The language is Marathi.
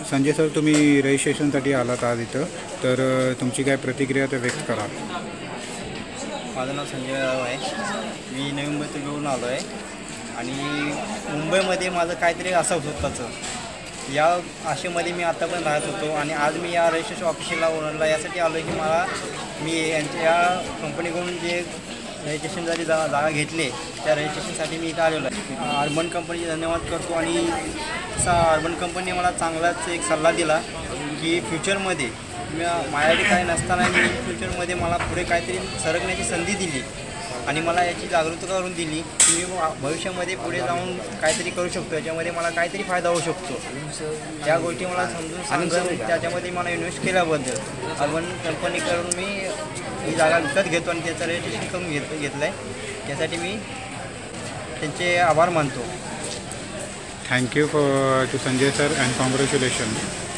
संजय सर, तुम्ही रजिस्ट्रेशनसाठी आलात आज इथं, तर तुमची काय प्रतिक्रिया तर व्यक्त करा. माझं नाव संजय राव आहे. मी नवी मुंबईतून घेऊन आलो आहे आणि मुंबईमध्ये माझं काहीतरी असं स्वतःचं या आशेमध्ये मी आत्तापर्यंत राहत होतो आणि आज मी या रजिस्ट्रेशन ऑफिसला ओनरला यासाठी आलो आहे की मी यांच्या कंपनीकडून जे रजिस्ट्रेशनसाठी जागा घेतली त्या रजिस्ट्रेशनसाठी मी इथं आलेलो आहे. अर्बन कंपनीचे धन्यवाद करतो आणि अर्बन कंपनीने मला चांगलाच एक सल्ला दिला की फ्युचरमध्ये माझ्याकडे काही नसताना मी फ्युचरमध्ये मला पुढे काहीतरी सरकण्याची संधी दिली आणि मला याची जागरूकता करून दिली की मी भविष्यामध्ये पुढे जाऊन काहीतरी करू शकतो, याच्यामध्ये मला काहीतरी फायदा होऊ शकतो. या गोष्टी मला समजून सांगून त्याच्यामध्ये मला इन्व्हेस्ट केल्याबद्दल अर्बन कंपनीकडून मी ही जागा विकत घेतो आणि त्याचं रजिस्ट्रेशन करून घेतलं आहे. त्यासाठी मी त्यांचे आभार मानतो. Thank you to Sanjay sir and congratulation.